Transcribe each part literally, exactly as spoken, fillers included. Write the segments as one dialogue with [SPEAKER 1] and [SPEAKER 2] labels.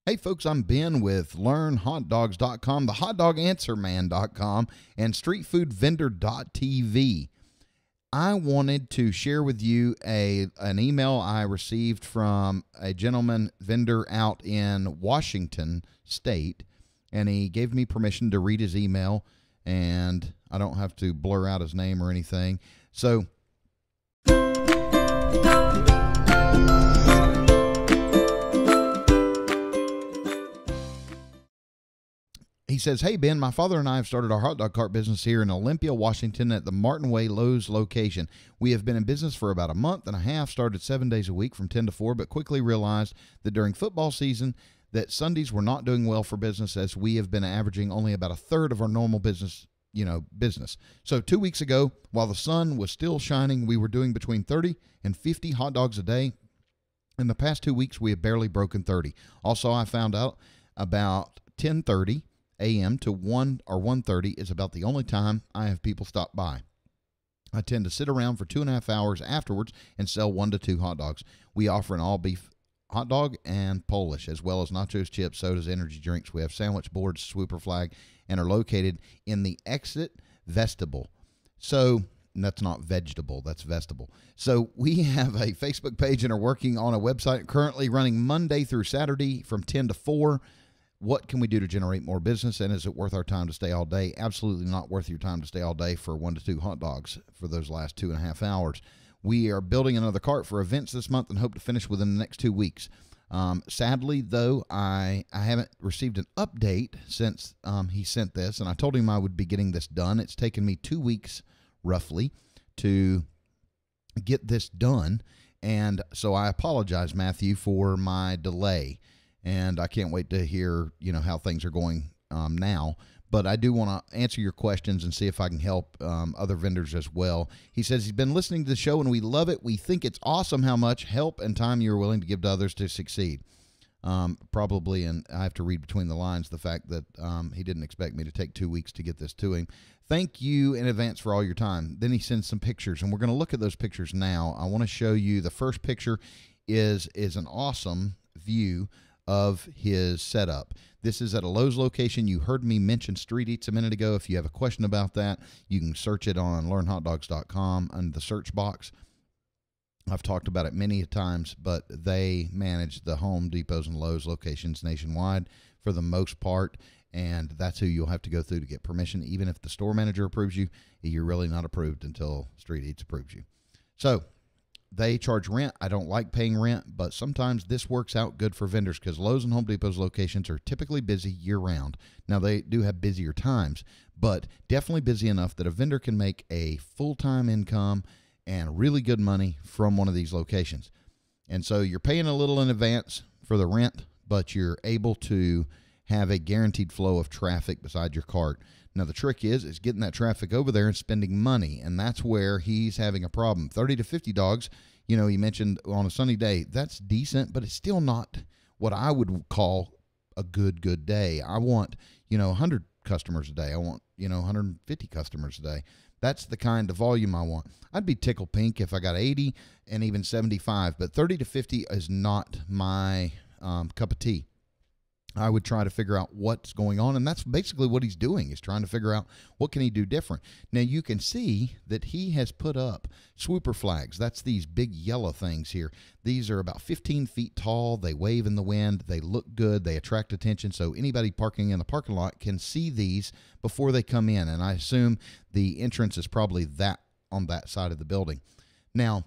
[SPEAKER 1] Hey folks, I'm Ben with learn hot dogs dot com, the hot dog answer man dot com, and street food vendor dot t v. I wanted to share with you a an email I received from a gentleman vendor out in Washington State, and he gave me permission to read his email, and I don't have to blur out his name or anything. So he says, "Hey, Ben, my father and I have started our hot dog cart business here in Olympia, Washington at the Martin Way Lowe's location. We have been in business for about a month and a half, started seven days a week from ten to four, but quickly realized that during football season that Sundays were not doing well for business, as we have been averaging only about a third of our normal business, you know, business. So two weeks ago, while the sun was still shining, we were doing between thirty and fifty hot dogs a day. In the past two weeks, we have barely broken thirty. Also, I found out about ten thirty a m to one or one thirty is about the only time I have people stop by. I tend to sit around for two and a half hours afterwards and sell one to two hot dogs. We offer an all-beef hot dog and Polish, as well as nachos, chips, sodas, energy drinks. We have sandwich boards, swooper flag, and are located in the exit vestibule. So that's not vegetable, that's vestibule. So we have a Facebook page and are working on a website currently running Monday through Saturday from ten to four. What can we do to generate more business, and is it worth our time to stay all day? Absolutely not worth your time to stay all day for one to two hot dogs for those last two and a half hours. We are building another cart for events this month and hope to finish within the next two weeks. Um, sadly, though, I, I haven't received an update since um, he sent this, and I told him I would be getting this done. It's taken me two weeks, roughly, to get this done, and so I apologize, Matthew, for my delay. And I can't wait to hear, you know, how things are going um, now. But I do want to answer your questions and see if I can help um, other vendors as well. He says he's been listening to the show and we love it. We think it's awesome how much help and time you're willing to give to others to succeed. Um, probably, and I have to read between the lines, the fact that um, he didn't expect me to take two weeks to get this to him. Thank you in advance for all your time. Then he sends some pictures, and we're going to look at those pictures now. I want to show you the first picture is is an awesome view of his setup. This is at a Lowe's location. You heard me mention Street Eats a minute ago. If you have a question about that, you can search it on learn hot dogs dot com under the search box. I've talked about it many times, but they manage the Home Depots and Lowe's locations nationwide for the most part, and that's who you'll have to go through to get permission. Even if the store manager approves you, you're really not approved until Street Eats approves you. So they charge rent. I don't like paying rent, but sometimes this works out good for vendors because Lowe's and Home Depot's locations are typically busy year-round. Now, they do have busier times, but definitely busy enough that a vendor can make a full-time income and really good money from one of these locations. And so you're paying a little in advance for the rent, but you're able to have a guaranteed flow of traffic beside your cart. Now, the trick is, is getting that traffic over there and spending money, and that's where he's having a problem. thirty to fifty dogs, you know, he mentioned on a sunny day, that's decent, but it's still not what I would call a good, good day. I want, you know, one hundred customers a day. I want, you know, one hundred fifty customers a day. That's the kind of volume I want. I'd be tickled pink if I got eighty and even seventy-five, but thirty to fifty is not my um, cup of tea. I would try to figure out what's going on, and that's basically what he's doing, is trying to figure out what can he do different. Now, you can see that he has put up swooper flags. That's these big yellow things here. These are about fifteen feet tall. They wave in the wind. They look good. They attract attention, so anybody parking in the parking lot can see these before they come in, and I assume the entrance is probably that on that side of the building. Now,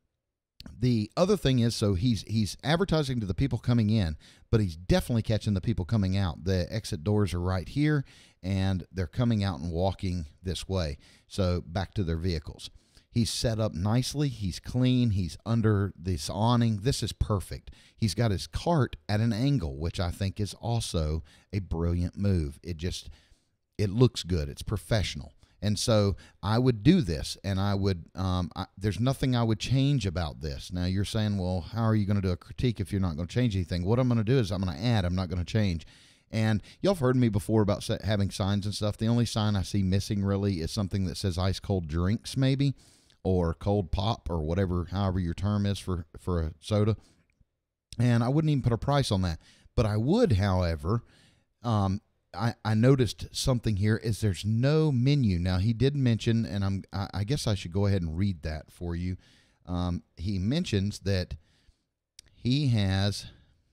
[SPEAKER 1] the other thing is, so he's he's advertising to the people coming in, but he's definitely catching the people coming out. The exit doors are right here, and they're coming out and walking this way, so back to their vehicles. He's set up nicely. He's clean. He's under this awning. This is perfect. He's got his cart at an angle, which I think is also a brilliant move. It just, it looks good. It's professional. And so I would do this, and I would, um, I, there's nothing I would change about this. Now, you're saying, well, how are you going to do a critique if you're not going to change anything? What I'm going to do is I'm going to add. I'm not going to change. And y'all have heard me before about having signs and stuff. The only sign I see missing really is something that says ice cold drinks maybe, or cold pop, or whatever, however your term is for, for a soda. And I wouldn't even put a price on that. But I would, however, um, I, I noticed something here is there's no menu. Now, he did mention, and I'm I, I guess I should go ahead and read that for you. Um, he mentions that he has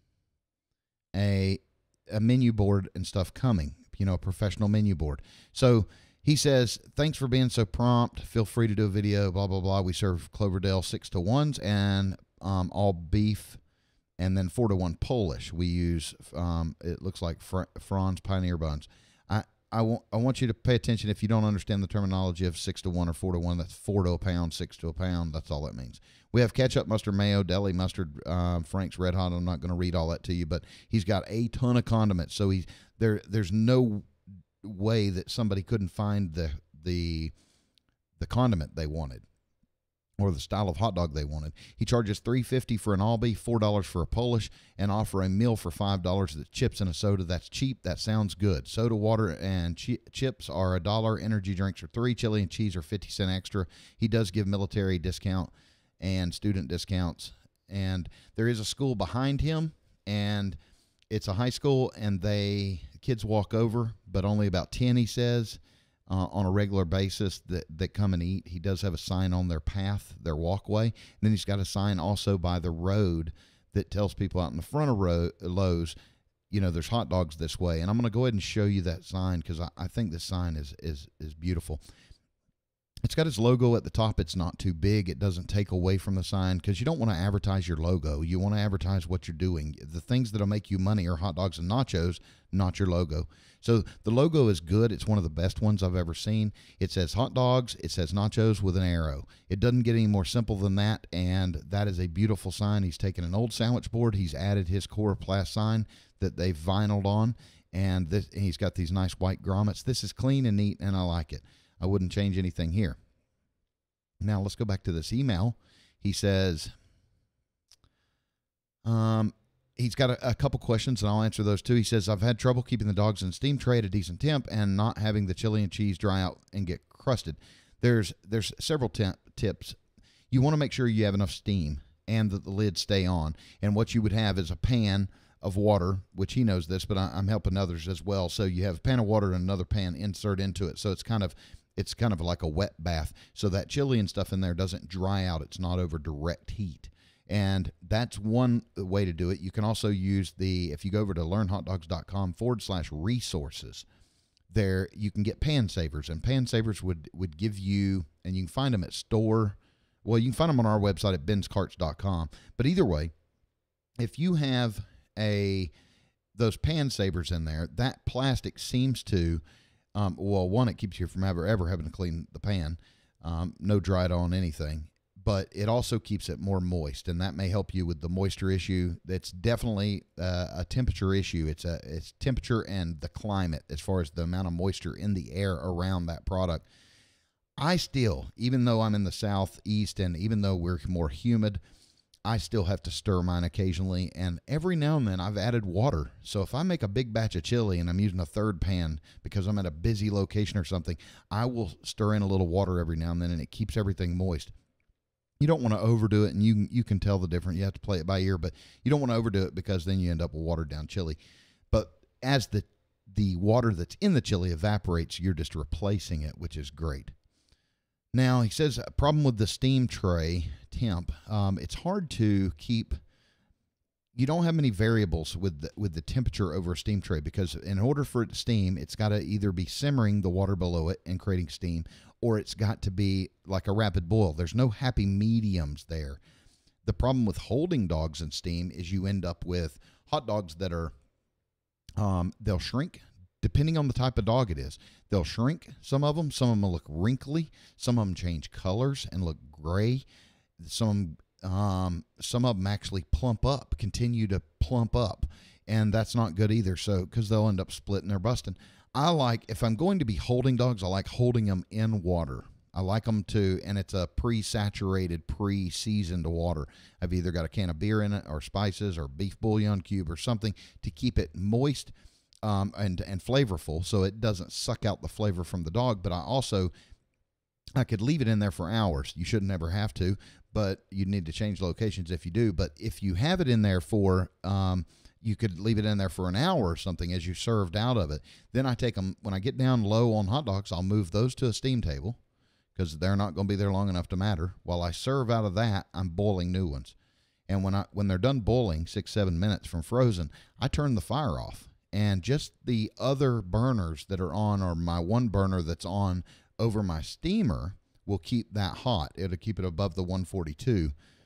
[SPEAKER 1] a a menu board and stuff coming, you know, a professional menu board. So he says, thanks for being so prompt. Feel free to do a video, blah, blah, blah. We serve Cloverdale six to ones and um, all beef, and then four to one Polish. We use, um, it looks like Fr Franz Pioneer buns. I, I, want, I want you to pay attention if you don't understand the terminology of six to one or four to one. That's four to a pound, six to a pound. That's all that means. We have ketchup, mustard, mayo, deli mustard, uh, Frank's Red Hot. I'm not going to read all that to you, but he's got a ton of condiments. So he's there. There's no way that somebody couldn't find the the the condiment they wanted or the style of hot dog they wanted. He charges three fifty for an all beef, four dollars for a Polish, and offer a meal for five dollars. The chips and a soda. That's cheap. That sounds good. Soda, water, and chi chips are a dollar. Energy drinks are three. Chili and cheese are fifty cent extra. He does give military discount and student discounts, and there is a school behind him, and it's a high school, and they kids walk over, but only about ten, he says, uh, on a regular basis that, that come and eat. He does have a sign on their path, their walkway, and then he's got a sign also by the road that tells people out in the front of Ro Lowe's, you know, there's hot dogs this way. And I'm going to go ahead and show you that sign because I, I think this sign is, is, is beautiful. It's got his logo at the top. It's not too big. It doesn't take away from the sign because you don't want to advertise your logo. You want to advertise what you're doing. The things that'll make you money are hot dogs and nachos, not your logo. So the logo is good. It's one of the best ones I've ever seen. It says hot dogs. It says nachos with an arrow. It doesn't get any more simple than that, and that is a beautiful sign. He's taken an old sandwich board. He's added his Coroplast sign that they've vinyled on, and, this, and he's got these nice white grommets. This is clean and neat, and I like it. I wouldn't change anything here. Now, let's go back to this email. He says, um, he's got a, a couple questions, and I'll answer those too. He says, I've had trouble keeping the dogs in steam tray at a decent temp and not having the chili and cheese dry out and get crusted. There's, there's several tips. You want to make sure you have enough steam and that the lids stay on. And what you would have is a pan of water, which he knows this, but I, I'm helping others as well. So you have a pan of water and another pan insert into it. So it's kind of It's kind of like a wet bath, so that chili and stuff in there doesn't dry out. It's not over direct heat. And that's one way to do it. You can also use the, if you go over to learnhotdogs.com forward slash resources, there you can get pan savers. And pan savers would, would give you, and you can find them at store, well, you can find them on our website at bens carts dot com. But either way, if you have a those pan savers in there, that plastic seems to, Um, well, one, it keeps you from ever, ever having to clean the pan, um, no dried on anything, but it also keeps it more moist, and that may help you with the moisture issue. That's definitely uh, a temperature issue. It's a it's temperature and the climate as far as the amount of moisture in the air around that product. I still, even though I'm in the southeast and even though we're more humid, I still have to stir mine occasionally, and every now and then I've added water. So if I make a big batch of chili and I'm using a third pan because I'm at a busy location or something, I will stir in a little water every now and then, and it keeps everything moist. You don't want to overdo it, and you, you can tell the difference. You have to play it by ear, but you don't want to overdo it because then you end up with watered down chili. But as the, the water that's in the chili evaporates, you're just replacing it, which is great. Now, he says a problem with the steam tray temp. Um, it's hard to keep, you don't have many variables with the, with the temperature over a steam tray, because in order for it to steam, it's got to either be simmering the water below it and creating steam, or it's got to be like a rapid boil. There's no happy mediums there. The problem with holding dogs in steam is you end up with hot dogs that are, um, they'll shrink. Depending on the type of dog it is, they'll shrink, some of them. Some of them will look wrinkly. Some of them change colors and look gray. Some, um, some of them actually plump up, continue to plump up, and that's not good either. So, because they'll end up splitting or busting. I like, if I'm going to be holding dogs, I like holding them in water. I like them to, and it's a pre-saturated, pre-seasoned water. I've either got a can of beer in it or spices or beef bouillon cube or something to keep it moist. Um, and, and flavorful, so it doesn't suck out the flavor from the dog. But I also, I could leave it in there for hours. You shouldn't ever have to, but you need to change locations if you do. But if you have it in there for um, you could leave it in there for an hour or something as you served out of it. Then I take them, when I get down low on hot dogs, I'll move those to a steam table because they're not going to be there long enough to matter. While I serve out of that, I'm boiling new ones. And when I when they're done boiling, six, seven minutes from frozen, I turn the fire off. And just the other burners that are on, or my one burner that's on over my steamer, will keep that hot. It'll keep it above the one forty-two.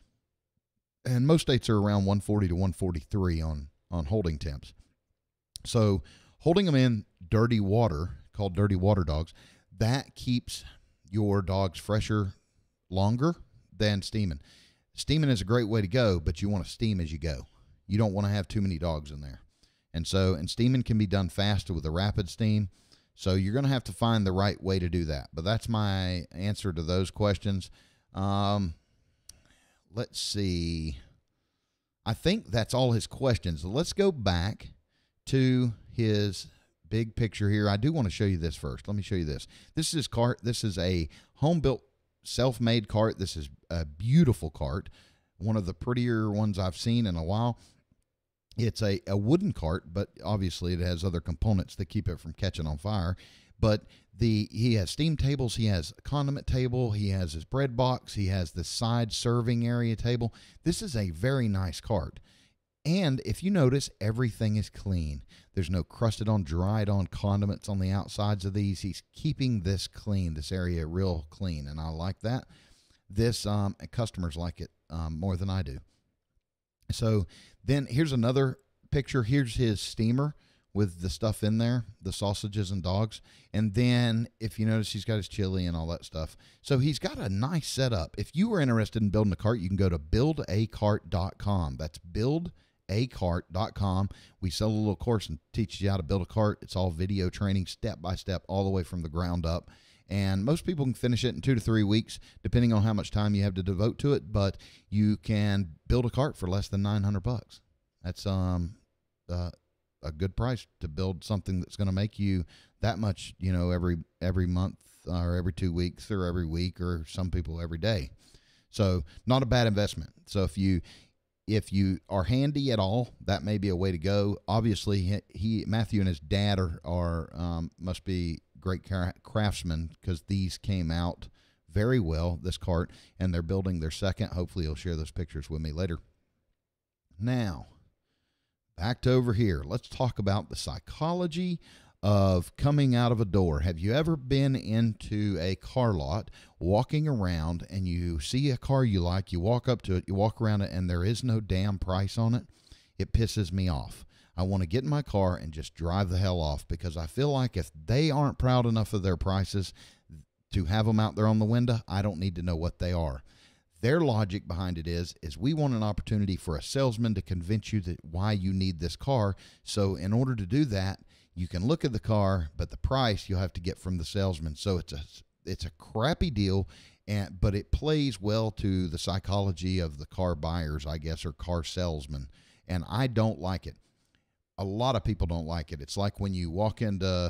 [SPEAKER 1] And most states are around one forty to one forty-three on on holding temps. So holding them in dirty water, called dirty water dogs, that keeps your dogs fresher longer than steaming. Steaming is a great way to go, but you want to steam as you go. You don't want to have too many dogs in there. And so, and steaming can be done faster with a rapid steam. So you're going to have to find the right way to do that. But that's my answer to those questions. Um, let's see. I think that's all his questions. Let's go back to his big picture here. I do want to show you this first. Let me show you this. This is his cart. This is a home-built, self-made cart. This is a beautiful cart, one of the prettier ones I've seen in a while. It's a, a wooden cart, but obviously it has other components that keep it from catching on fire. But the he has steam tables, he has a condiment table, he has his bread box, he has the side serving area table. This is a very nice cart. And if you notice, everything is clean. There's no crusted on, dried on condiments on the outsides of these. He's keeping this clean, this area real clean, and I like that. This um, and customers like it um, more than I do. So then here's another picture. Here's his steamer with the stuff in there, the sausages and dogs. And then if you notice, he's got his chili and all that stuff. So he's got a nice setup. If you were interested in building a cart, you can go to build a cart dot com. That's build a cart dot com. We sell a little course and teach you how to build a cart. It's all video training, step by step, all the way from the ground up. And most people can finish it in two to three weeks, depending on how much time you have to devote to it. But you can build a cart for less than nine hundred bucks. That's um uh, a good price to build something that's going to make you that much, you know, every every month or every two weeks or every week, or some people every day. So not a bad investment. So if you if you are handy at all, that may be a way to go. Obviously, he, he Matthew and his dad are are um, must be great craftsmen, because these came out very well, this cart, and they're building their second. Hopefully he'll share those pictures with me later. Now, back to over here. Let's talk about the psychology of coming out of a door. Have you ever been into a car lot, walking around, and you see a car you like, you walk up to it, you walk around it, and there is no damn price on it? It pisses me off. I want to get in my car and just drive the hell off, because I feel like if they aren't proud enough of their prices to have them out there on the window, I don't need to know what they are. Their logic behind it is, is we want an opportunity for a salesman to convince you that why you need this car. So in order to do that, you can look at the car, but the price you'll have to get from the salesman. So it's a, it's a crappy deal, and but it plays well to the psychology of the car buyers, I guess, or car salesmen. And I don't like it. A lot of people don't like it. It's like when you walk into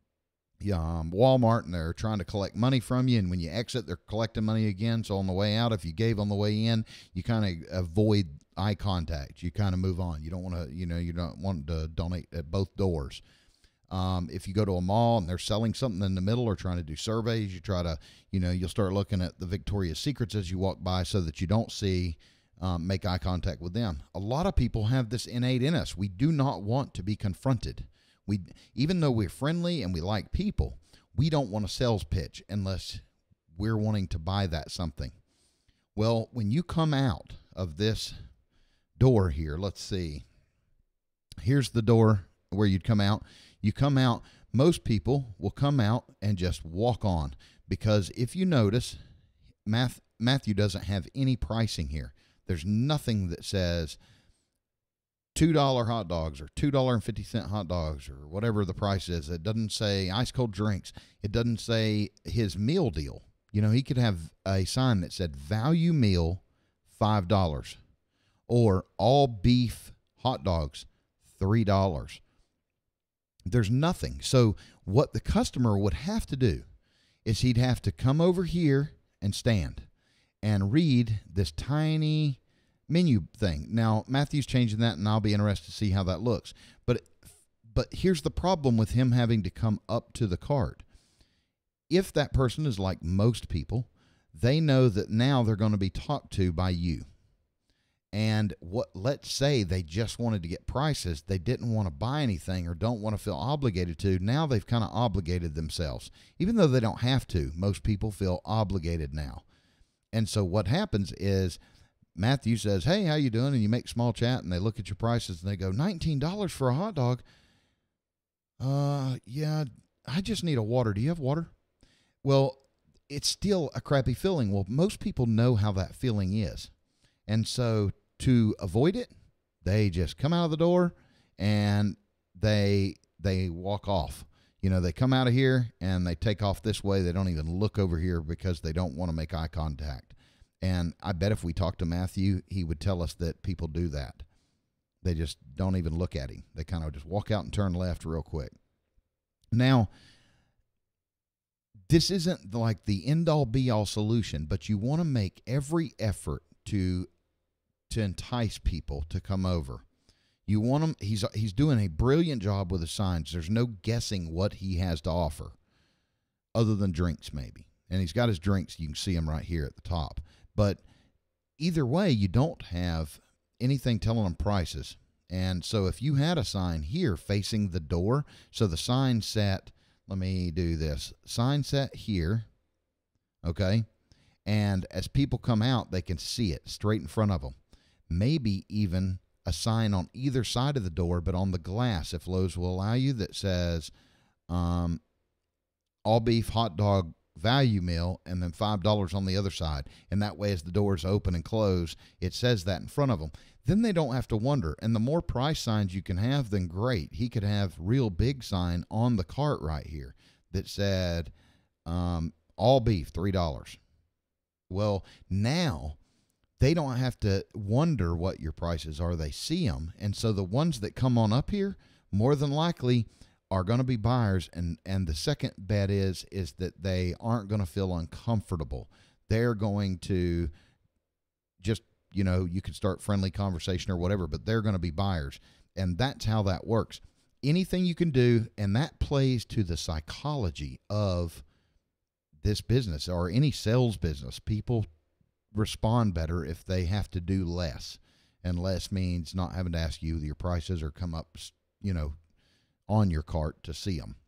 [SPEAKER 1] um, Walmart and they're trying to collect money from you, and when you exit, they're collecting money again. So on the way out, if you gave on the way in, you kind of avoid eye contact. You kind of move on. You don't want to, you know, you don't want to donate at both doors. Um, if you go to a mall and they're selling something in the middle or trying to do surveys, you try to, you know, you'll start looking at the Victoria's Secrets as you walk by, so that you don't see Um, make eye contact with them. A lot of people have this innate in us. We do not want to be confronted. We, even though we're friendly and we like people, we don't want a sales pitch unless we're wanting to buy that something. Well, when you come out of this door here, let's see. Here's the door where you'd come out. You come out, most people will come out and just walk on, because if you notice, Math, Matthew doesn't have any pricing here. There's nothing that says two dollar hot dogs or two dollars and fifty cents hot dogs or whatever the price is. It doesn't say ice cold drinks. It doesn't say his meal deal. You know, he could have a sign that said value meal, five dollars, or all beef hot dogs, three dollars. There's nothing. So what the customer would have to do is he'd have to come over here and stand and read this tiny menu thing. Now, Matthew's changing that, and I'll be interested to see how that looks. But but here's the problem with him having to come up to the cart. If that person is like most people, they know that now they're going to be talked to by you. And what, let's say they just wanted to get prices, they didn't want to buy anything or don't want to feel obligated to. Now they've kind of obligated themselves. Even though they don't have to, most people feel obligated now. And so what happens is Matthew says, hey, how you doing? And you make small chat, and they look at your prices, and they go, nineteen dollars for a hot dog? Uh, yeah, I just need a water. Do you have water? Well, it's still a crappy feeling. Well, most people know how that feeling is. And so to avoid it, they just come out of the door and they they walk off. You know, they come out of here and they take off this way. They don't even look over here because they don't want to make eye contact. And I bet if we talked to Matthew, he would tell us that people do that. They just don't even look at him. They kind of just walk out and turn left real quick. Now, this isn't like the end-all be-all solution, but you want to make every effort to to entice people to come over. You want him, he's he's doing a brilliant job with the signs. There's no guessing what he has to offer other than drinks maybe. And he's got his drinks. You can see them right here at the top. But either way, you don't have anything telling them prices. And so if you had a sign here facing the door, so the sign set, let me do this, sign set here, okay? And as people come out, they can see it straight in front of them. Maybe even a sign on either side of the door, but on the glass, if Lowe's will allow you, that says um, all beef hot dog value meal, and then five dollars on the other side. And that way, as the doors open and close, it says that in front of them. Then they don't have to wonder. And the more price signs you can have, then great. He could have real big sign on the cart right here that said um, all beef, three dollars. Well, now they don't have to wonder what your prices are. They see them. And so the ones that come on up here, more than likely, are going to be buyers. And, and the second bet is, is that they aren't going to feel uncomfortable. They're going to just, you know, you can start friendly conversation or whatever, but they're going to be buyers. And that's how that works. Anything you can do, and that plays to the psychology of this business or any sales business. People respond better if they have to do less, and less means not having to ask you your prices or come up, you know, on your cart to see them.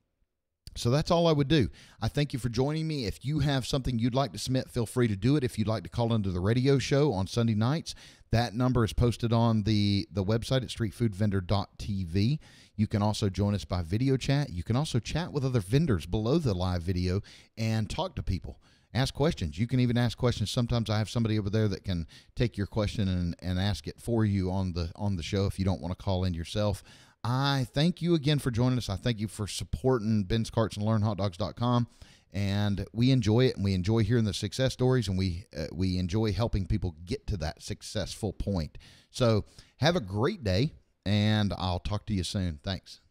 [SPEAKER 1] So that's all I would do. I thank you for joining me. If you have something you'd like to submit, feel free to do it. If you'd like to call into the radio show on Sunday nights, that number is posted on the, the website at street food vendor dot t v. You can also join us by video chat. You can also chat with other vendors below the live video and talk to people. Ask questions. You can even ask questions. Sometimes I have somebody over there that can take your question and, and ask it for you on the on the show if you don't want to call in yourself. I thank you again for joining us. I thank you for supporting Ben's Carts and Learn Hot Dogs dot com. And we enjoy it, and we enjoy hearing the success stories, and we uh, we enjoy helping people get to that successful point. So have a great day, and I'll talk to you soon. Thanks.